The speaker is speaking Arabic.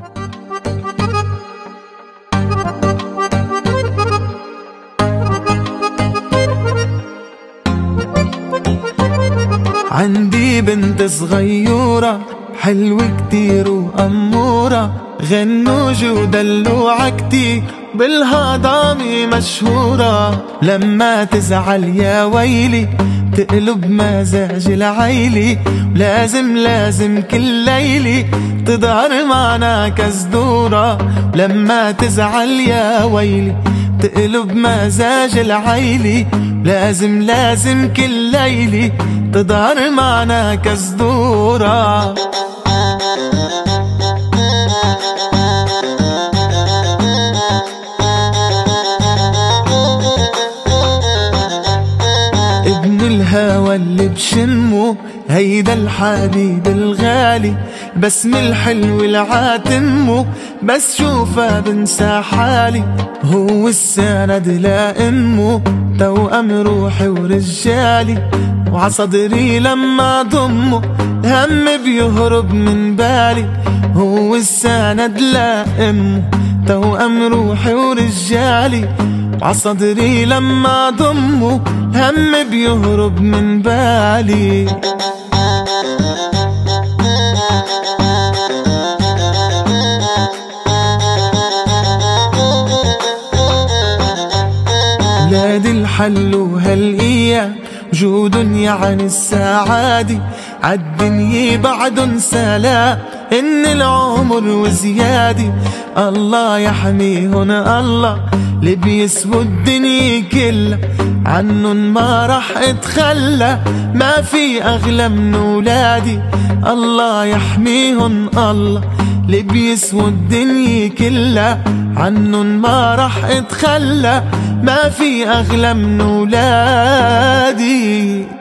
عندي بنت صغيورة حلوة كتير وأمورة، غنوج ودلوعة كتير بالهضامة مشهورة. لما تزعل يا ويلي تقلب مزاج العيلي، لازم كل ليلي تظهر معنا كزدورة. لما تزعل يا ويلي تقلب مزاج العيلي، لازم كل ليلي تظهر معنا كزدورة. ابن الهوى اللي بشمه هيدا الحبيب الغالي، بسم الحلو العاتمه بس شوفه بنسى حالي. هو السند لأمه توأم روحي ورجالي، وعصدري لما ضمه الهم بيهرب من بالي. هو السند لأمه توأم روحي ورجالي، وعصدري لما ضمه الهم بيهرب من بالي. ولاد الحل وهالأيام جود يعني السعادة، عالدنيا بعدن سلام إن العمر وزيادة. الله يحميهن الله اللي بيسووا الدنيا كلها، عنن ما رح اتخلى ما في أغلى من ولادي. الله يحميهن الله اللي بيسووا الدنيا كلها، عنن ما رح اتخلى ما في أغلى من ولادي.